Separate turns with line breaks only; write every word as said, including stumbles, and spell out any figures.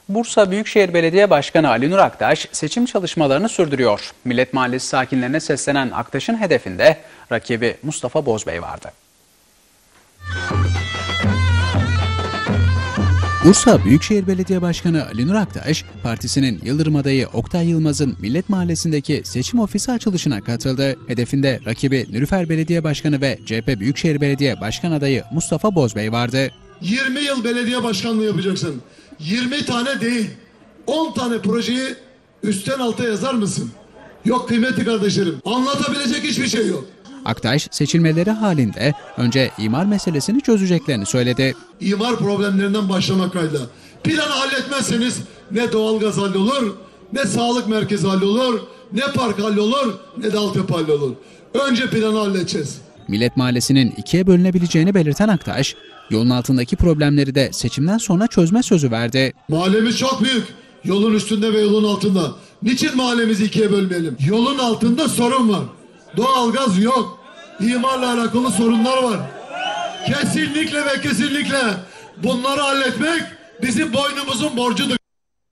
Bursa Büyükşehir Belediye Başkanı Ali Nur Aktaş seçim çalışmalarını sürdürüyor. Millet Mahallesi sakinlerine seslenen Aktaş'ın hedefinde rakibi Mustafa Bozbey vardı. Bursa Büyükşehir Belediye Başkanı Ali Nur Aktaş, partisinin Yıldırım adayı Oktay Yılmaz'ın Millet Mahallesi'ndeki seçim ofisi açılışına katıldı. Hedefinde rakibi Nilüfer Belediye Başkanı ve C H P Büyükşehir Belediye Başkan adayı Mustafa Bozbey vardı.
yirmi yıl belediye başkanlığı yapacaksın. yirmi tane değil, on tane projeyi üstten alta yazar mısın? Yok kıymetli kardeşlerim, anlatabilecek hiçbir şey yok.
Aktaş, seçilmeleri halinde önce imar meselesini çözeceklerini söyledi.
İmar problemlerinden başlamak kaydıyla. Planı halletmezseniz ne doğalgaz hallolur, ne sağlık merkezi hallolur, ne park hallolur, ne de altyapı hallolur. Önce planı halledeceğiz.
Millet Mahallesi'nin ikiye bölünebileceğini belirten Aktaş, yolun altındaki problemleri de seçimden sonra çözme sözü verdi.
Mahallemiz çok büyük. Yolun üstünde ve yolun altında. Niçin mahallemizi ikiye bölmeyelim? Yolun altında sorun var. Doğalgaz yok. İmarla alakalı sorunlar var. Kesinlikle ve kesinlikle bunları halletmek bizim boynumuzun borcudur.